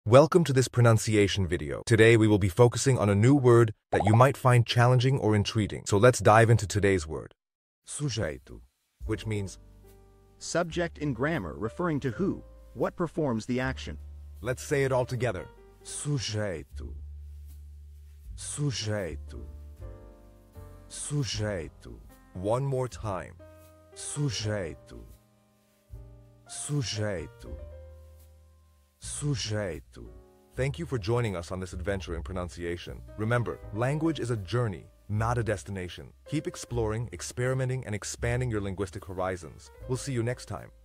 Welcome to this pronunciation video. Today we will be focusing on a new word that you might find challenging or intriguing. So let's dive into today's word. Sujeito, which means Subject in grammar referring to who, what performs the action. let's say it all together. Sujeito. Sujeito. Sujeito. One more time. Sujeito. Sujeito. Sujeito. Thank you for joining us on this adventure in pronunciation. Remember, language is a journey, not a destination. Keep exploring, experimenting, and expanding your linguistic horizons. We'll see you next time.